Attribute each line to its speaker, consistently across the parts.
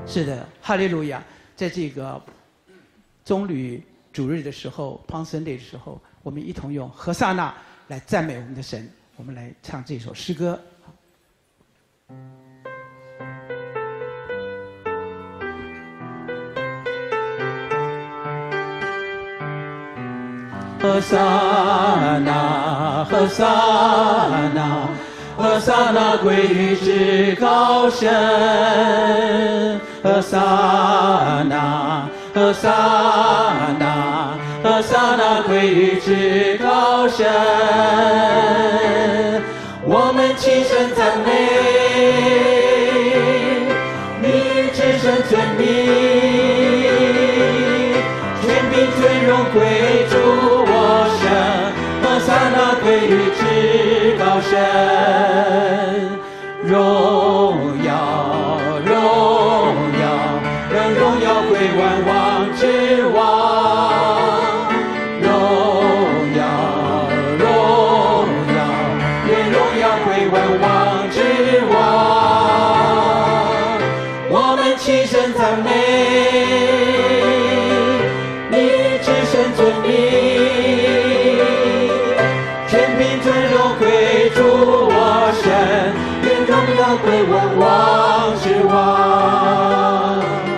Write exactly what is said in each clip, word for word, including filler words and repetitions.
Speaker 1: 是的，哈利路亚！在这个棕榈主日的时候 ，Palm Sunday 的时候，我们一同用何萨那来赞美我们的神。我们来唱这首诗歌。何萨那，何萨那。何萨那归于至高神，何萨那，何萨那，何萨那归于至高神。我们齐声赞美，你至圣尊名，权柄尊荣归主我神，何萨那归于至高神。荣耀，荣耀，让荣耀归万王之王。荣耀，荣耀，愿荣耀归万王之王。我们齐声赞美，你至圣尊名，权柄尊荣归主我神。荣耀归万王之王，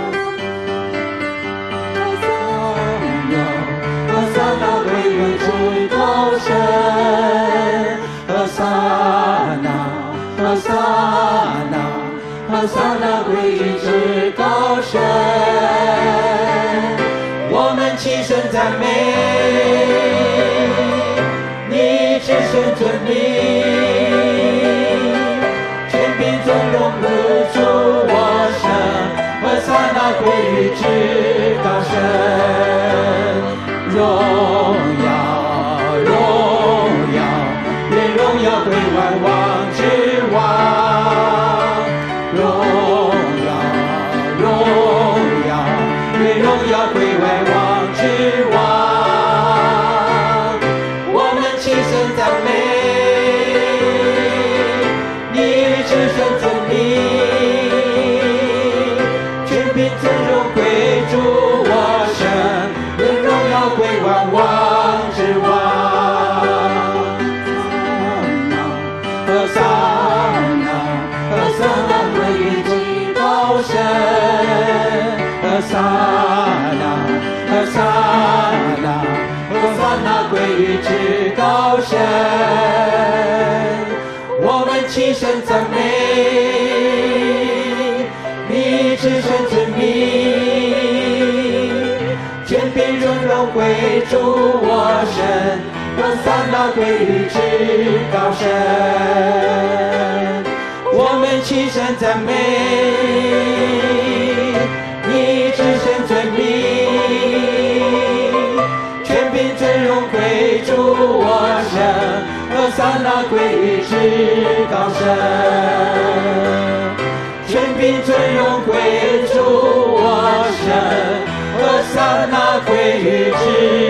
Speaker 1: 何萨那归于至高神，何萨那，何萨那，何萨那归于至高神。我们齐声赞美，你至圣尊名。尊荣归主我神，何萨那归于至高神。荣耀，荣耀，愿荣耀归万王之王。荣耀，荣耀，愿荣耀归万王之王。我们齐声赞美。至圣尊名，权柄尊荣归主我神，愿荣耀归万王之王。何萨那，何萨那归于至高神，何萨那，何萨那，何萨那归于至高神。我们齐声赞美，你至圣尊名，权柄尊荣归主我神，何萨那归于至高神。我们齐声赞美，你至圣尊名，权柄尊荣归主我神。何萨那归于至高神，权柄尊荣归主我神，何萨那归于至